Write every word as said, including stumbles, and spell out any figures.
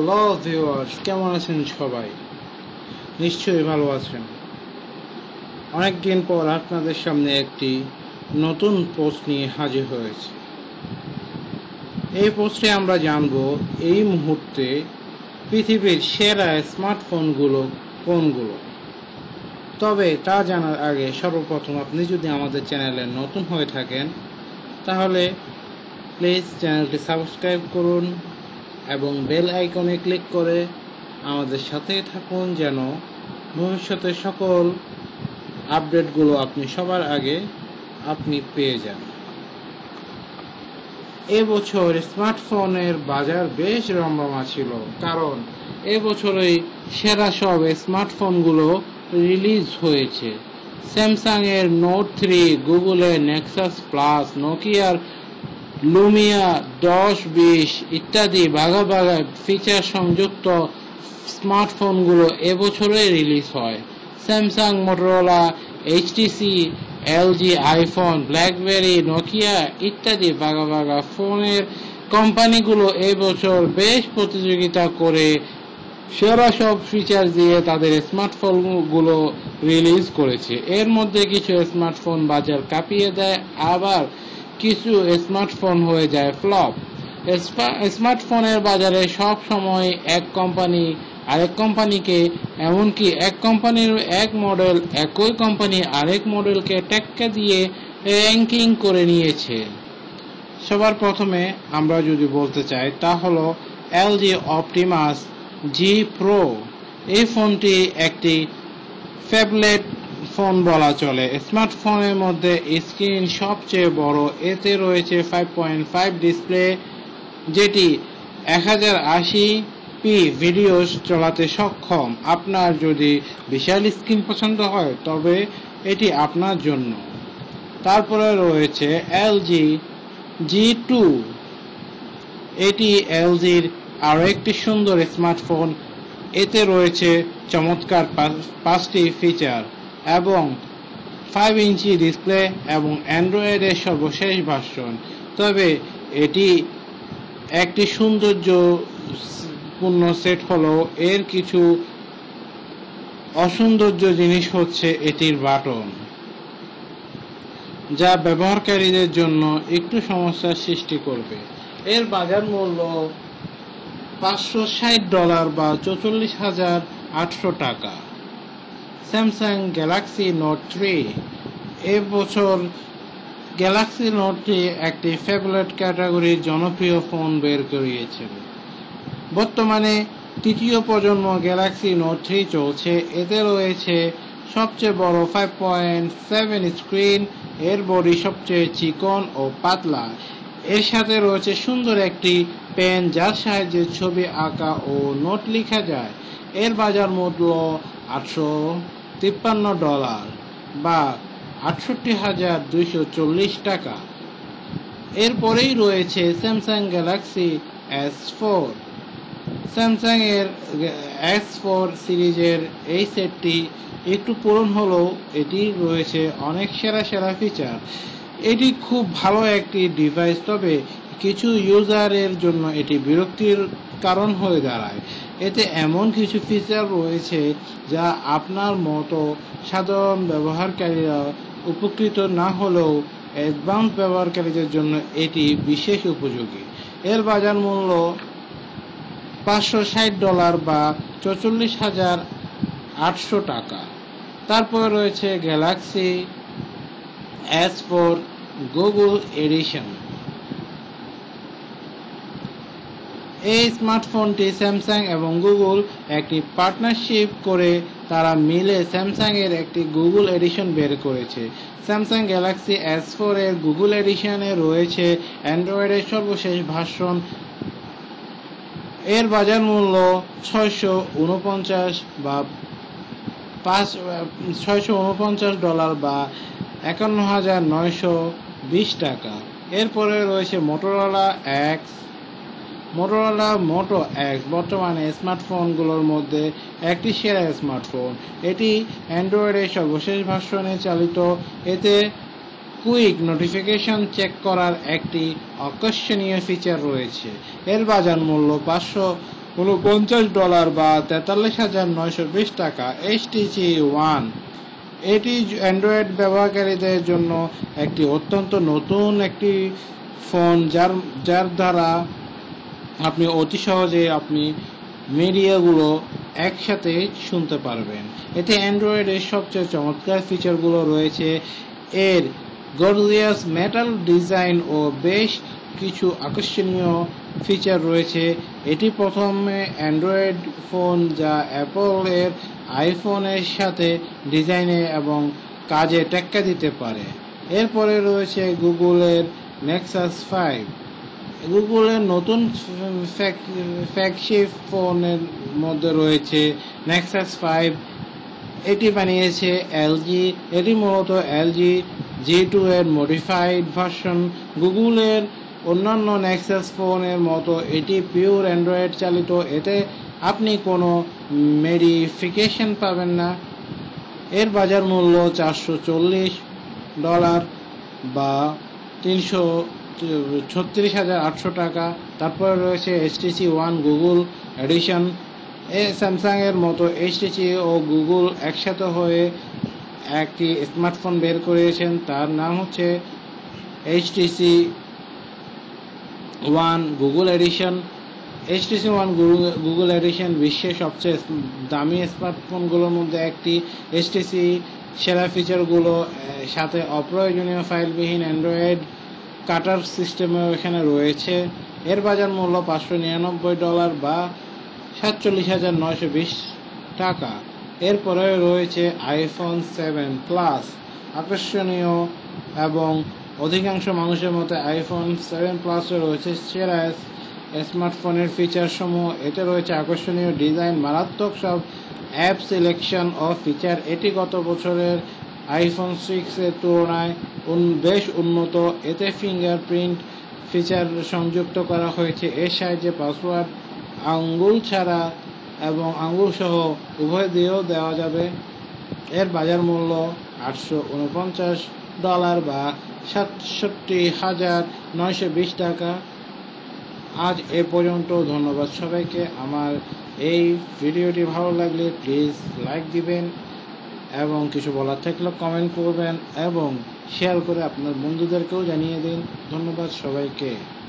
Hello viewers, কেমন আছেন সবাই? নিশ্চয়ই ভালো আছেন। অনেকদিন পর আপনাদের সামনে একটি নতুন পোস্ট নিয়ে হাজির হয়েছে। এই পোস্টে আমরা জানব এই মুহূর্তে পৃথিবীর সেরা স্মার্টফোনগুলো কোনগুলো। তবে তা জানার আগে সর্বপ্রথম আপনি যদি আমাদের চ্যানেলে নতুন হয়ে থাকেন তাহলে প্লিজ চ্যানেলটি সাবস্ক্রাইব করুন এবং বেল আইকনে ক্লিক করে আমাদের সাথেই থাকুন, যেন ভবিষ্যতে সকল আপডেটগুলো আপনি সবার আগে আপনি পেয়ে যান। এবছর স্মার্টফোনের বাজার বেশ রমরমা ছিল, কারণ এবছরই সেরা সব স্মার্টফোনগুলো রিলিজ হয়েছে। স্যামসাং এর নোট থ্রি, গুগলের নেক্সাস প্লাস, নোকিয়ার লুমিয়া দশ বিশ ইত্যাদি বাঘা বাঘা ফিচার সংযুক্ত স্মার্টফোনগুলো এবছরই রিলিজ হয়। Samsung, Motorola, HTC, LG, iPhone, BlackBerry, Nokia ইত্যাদি বাঘা বাঘা ফোনের কোম্পানিগুলো এবছর বেশ প্রতিযোগিতা করে সেরা সব ফিচার দিয়ে তাদের স্মার্টফোনগুলো রিলিজ করেছে। এর মধ্যে কিছু স্মার্টফোন বাজার কাঁপিয়ে দেয়, আবার কিছু স্মার্টফোন হয়ে যায় ফ্লপ। স্মার্টফোনের বাজারে সব সময় এক কোম্পানি আরেক কোম্পানিকে, এমনকি এক কোম্পানির এক মডেল একই কোম্পানি আরেক মডেলকে টেক্কা দিয়ে র্যাঙ্কিং করে নিয়েছে। সবার প্রথমে আমরা যদি বলতে চাই তা হলো এলজি অপটিমাস জি প্রো। এই ফোনটি একটি ফ্যাবলেট ফোন বলা চলে। স্মার্টফোনের মধ্যে স্ক্রিন সবচেয়ে বড়, এতে রয়েছে ফাইভ পয়েন্ট ফাইভ ডিসপ্লে, যেটি এক হাজার আশি পি ভিডিও চালাতে সক্ষম। আপনার যদি বিশাল স্ক্রিন পছন্দ হয় তবে এটি আপনার জন্য। তারপরে রয়েছে এলজি জি টু। এটি এলজির আরও একটি সুন্দর স্মার্টফোন। এতে রয়েছে চমৎকার পাঁচটি ফিচার এবং ফাইভ ইঞ্চি ডিসপ্লে এবং অ্যান্ড্রয়েডের সর্বশেষ ভার্সন। তবে এটি একটি সৌন্দর্যপূর্ণ সেট হলো, এর কিছু অসৌন্দর্য জিনিস হচ্ছে এটির বাটন, যা ব্যবহারকারীদের জন্য একটু সমস্যার সৃষ্টি করবে। এর বাজার মূল্য পাঁচশো ষাট ডলার বা চৌচল্লিশ হাজার আটশো টাকা। Samsung Galaxy note three. এবছর গ্যালাক্সি নোট থ্রি একটি ফ্যাবলেট ক্যাটাগরির জনপ্রিয় ফোন বের করিয়েছে। বর্তমানে তৃতীয় প্রজন্ম গ্যালাক্সি নোট থ্রি চলছে। এতে রয়েছে সবচেয়ে বড় ফাইভ পয়েন্ট সেভেন স্ক্রিন, এর বডি সবচেয়ে চিকন ও পাতলা। এর সাথে রয়েছে সুন্দর একটি পেন যার সাহায্যে ছবি আঁকা ও নোট লেখা যায়। এর বাজার মূল্য আটশো তিপ্পান্ন ডলার বা আটষট্টি হাজার দুইশো চল্লিশ টাকা। এরপরেই রয়েছে Samsung Galaxy S four. Samsung এর এস ফোর সিরিজের এই সেটটি একটু পুরনো হলেও এটি রয়েছে অনেক সেরা সেরা ফিচার। এটি খুব ভালো একটি ডিভাইস, তবে কিছু ইউজারের জন্য এটি বিরক্তির কারণ হয়ে দাঁড়ায়। এতে এমন কিছু ফিচার রয়েছে যা আপনার মতো সাধারণ ব্যবহারকারীরা উপকৃত না হলেও অ্যাডভান্স ব্যবহারকারীদের জন্য এটি বিশেষ উপযোগী। এর বাজার মূল্য পাঁচশো ষাট ডলার বা চৌচল্লিশ হাজার আটশো টাকা। তারপরে রয়েছে Galaxy S four Google edition. এই স্মার্টফোনটি স্যামসাং এবং গুগল একটি পার্টনারশিপ করে তারা মিলে স্যামসাং এর একটি গুগল এডিশন বের করেছে। স্যামসাং গ্যালাক্সি এস ফোর এর গুগল এডিশনে রয়েছে অ্যান্ড্রয়েডের সর্বশেষ ভার্সন। এর বাজার মূল্য ছয়শো উনপঞ্চাশ বা পাঁচ ছয়শো উনপঞ্চাশ ডলার বা একান্ন হাজার নয়শো বিশ টাকা। এরপরে রয়েছে Motorola X. Motorola Moto X বর্তমানে স্মার্টফোনগুলোর মধ্যে একটি সেরা স্মার্টফোন। এটি অ্যান্ড্রয়েডের সর্বশেষ ভার্সনে চালিত। এতে কুইক নোটিফিকেশন চেক করার একটি আকর্ষণীয় ফিচার রয়েছে। এর বাজার মূল্য পাঁচশো উনপঞ্চাশ ডলার বা তেতাল্লিশ হাজার নয়শো বিশ টাকা। এইচটিসি ওয়ান এটি অ্যান্ড্রয়েড ব্যবহারকারীদের জন্য একটি অত্যন্ত নতুন একটি ফোন, যার যার দ্বারা আপনি অতি সহজে আপনি মিডিয়াগুলো একসাথে শুনতে পারবেন। এতে অ্যান্ড্রয়েডের সবচেয়ে চমৎকার ফিচারগুলো রয়েছে। এর গর্জিয়াস মেটাল ডিজাইন ও বেশ কিছু আকর্ষণীয় ফিচার রয়েছে। এটি প্রথমে অ্যান্ড্রয়েড ফোন যা অ্যাপলের আইফোনের সাথে ডিজাইনে এবং কাজে টেক্কা দিতে পারে। এরপরে রয়েছে গুগলের নেক্সাস ফাইভ। গুগলের নতুন ফ্ল্যাগশিপ ফোনের মধ্যে রয়েছে নেক্সাস ফাইভ। এটি বানিয়েছে এলজি। এটি মূলত এলজি জি টু এর মডিফাইড ভার্সন। গুগলের অন্যান্য নেক্সাস ফোনের মতো এটি পিওর অ্যান্ড্রয়েড চালিত। এতে আপনি কোনো মডিফিকেশন পাবেন না। এর বাজার মূল্য চারশো চল্লিশ ডলার বা তিনশো ছত্রিশ হাজার আটশো টাকা। তারপরে রয়েছে এইচটিসি ওয়ান গুগল এডিশন। এ স্যামসাং এর মতো এইচটিসি ও গুগল একসাথে হয়ে একটি স্মার্টফোন বের করেছেন, তার নাম হচ্ছে HTC one Google edition. HTC one Google edition বিশ্বের সবচেয়ে দামি স্মার্টফোনগুলোর মধ্যে একটি। এইচটিসি সেরা ফিচারগুলো সাথে অপ্রয়োজনীয় ফাইলবিহীন অ্যান্ড্রয়েড কাটার সিস্টেমও এখানে রয়েছে। এর বাজার মূল্য পাঁচশো নিরানব্বই ডলার বা সাতচল্লিশ হাজার নয়শো বিশ টাকা। এরপরে রয়েছে আইফোন সেভেন প্লাস। আকর্ষণীয় এবং অধিকাংশ মানুষের মতে আইফোন সেভেন প্লাসে রয়েছে সেরা স্মার্টফোনের ফিচার সমূহ। এতে রয়েছে আকর্ষণীয় ডিজাইন, মারাত্মক সব অ্যাপ সিলেকশন ও ফিচার। এটি গত বছরের আইফোন সিক্স এর তুলনায় বেশ উন্নত। এতে ফিঙ্গারপ্রিন্ট ফিচার সংযুক্ত করা হয়েছে। এর সাহায্যে পাসওয়ার্ড আঙ্গুল ছাড়া এবং আঙ্গুল সহ উভয় দিয়েও দেওয়া যাবে। এর বাজার মূল্য আটশো উনপঞ্চাশ ডলার বা সাতষট্টি হাজার নয়শো বিশ টাকা। আজ এ পর্যন্ত। ধন্যবাদ সবাইকে। আমার এই ভিডিওটি ভালো লাগলে প্লিজ লাইক দিবেন এবং কিছু বলার থাকলে কমেন্ট করবেন এবং শেয়ার করে আপনার বন্ধুদেরকেও জানিয়ে দিন। ধন্যবাদ সবাইকে।